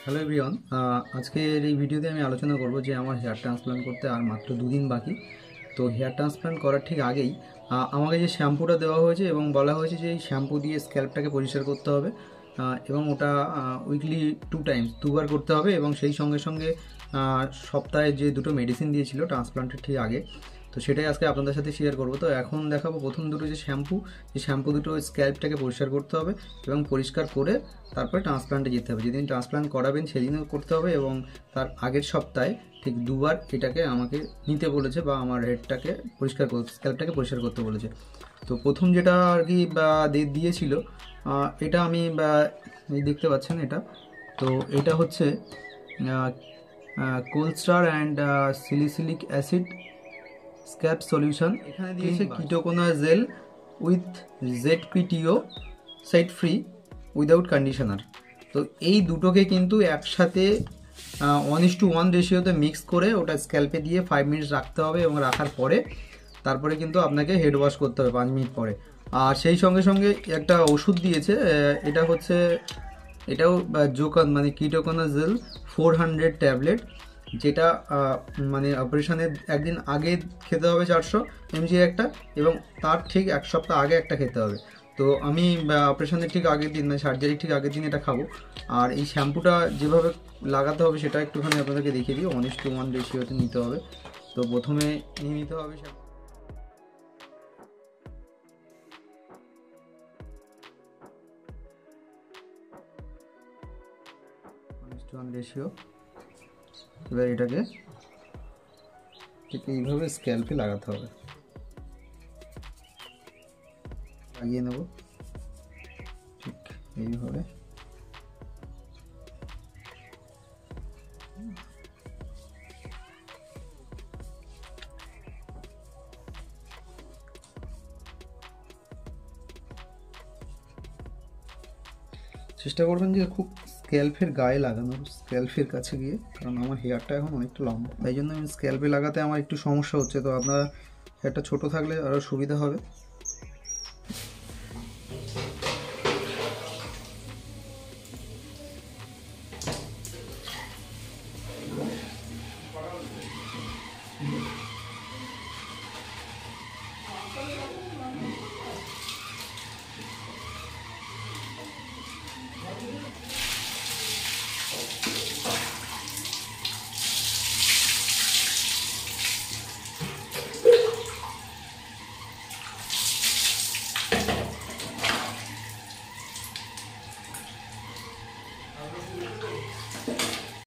Hello everyone, আজকের এই ভিডিওতে আমি আলোচনা করব যে আমার হেয়ার ট্রান্সপ্লান্ট করতে আর মাত্র দুদিন বাকি। তো হেয়ার ট্রান্সপ্লান্ট করার ঠিক আগেই আমাকে যে শ্যাম্পুটা দেওয়া হয়েছে এবং বলা হয়েছে যে এই শ্যাম্পু দিয়ে স্ক্যাল্পটাকে পরিষ্কার করতে হবে এবং ওটা উইকলি 2 টাইমস দুবার করতে হবে এবং সেই সঙ্গে সঙ্গে সপ্তাহে যে দুটো মেডিসিন দিয়েছিল ট্রান্সপ্লান্টের ঠিক আগে, তো সেটাই আজকে আপনাদের সাথে শেয়ার করব। তো এখন দেখাবো প্রথম দুটো যে শ্যাম্পু দুটো স্ক্যাল্পটাকে পরিষ্কার করতে হবে এবং পরিষ্কার করে তারপরে ট্রান্সপ্লান্টে যেতে হবে। যেদিন ট্রান্সপ্লান্ট করাবেন সেদিনও করতে হবে এবং তার আগের সপ্তাহে ঠিক দুবার এটাকে আমাকে নিতে বলেছে বা আমার হেডটাকে পরিষ্কার করতে, স্ক্যাল্পটাকে পরিষ্কার করতে বলেছে। তো প্রথম যেটা আর কি দিয়েছিল, এটা আমি দেখতে পাচ্ছেন এটা। তো এটা হচ্ছে coal tar and salicylic acid scalp solution. এখানে দিয়েছে কিটোকোনা gel with ZPTO side free without conditioner. তো এই দুটোকে কিন্তু একসাথে 1:1 রেশিওতে মিক্স করে ওটা স্ক্যাল্পে দিয়ে 5 মিনিটস রাখতে হবে এবং রাখার পরে তারপরে কিন্তু আপনাকে হেড ওয়াশ করতে হবে 5 মিনিট পরে। আর সেই সঙ্গে সঙ্গে একটা ওষুধ দিয়েছে, এটা হচ্ছে এটাও জোকান মানে কিটোকোনাজেল 400 ট্যাবলেট, যেটা মানে অপারেশনের একদিন আগে খেতে হবে 400 mg একটা এবং তার ঠিক এক সপ্তাহ আগে একটা খেতে হবে। তো আমি অপারেশনের ঠিক আগের দিন মানে সার্জারির ঠিক আগের দিন এটা খাবো। আর এই শ্যাম্পুটা যেভাবে লাগাতে হবে সেটা একটুখানি আপনাদেরকে দেখিয়ে দিই। 1:1 রেশিওতে নিতে হবে। তো প্রথমে নিয়ে নিতে হবে শ্যাম্পু 1:1 রেশিও। এবার এটাকে ঠিক এইভাবে স্ক্যাল্পে লাগাতে হবে, লাগিয়ে নেব ঠিক এইভাবে। চেষ্টা করবেন যে খুব স্ক্যাল্পের গায়ে লাগানোর, স্ক্যাল্পের কাছে গিয়ে, কারণ আমার হেয়ারটা এখন অনেকটা লম্বা, তাই জন্য আমি স্ক্যাল্পে লাগাতে আমার একটু সমস্যা হচ্ছে। তো আপনার হেয়ারটা ছোট থাকলে আরও সুবিধা হবে।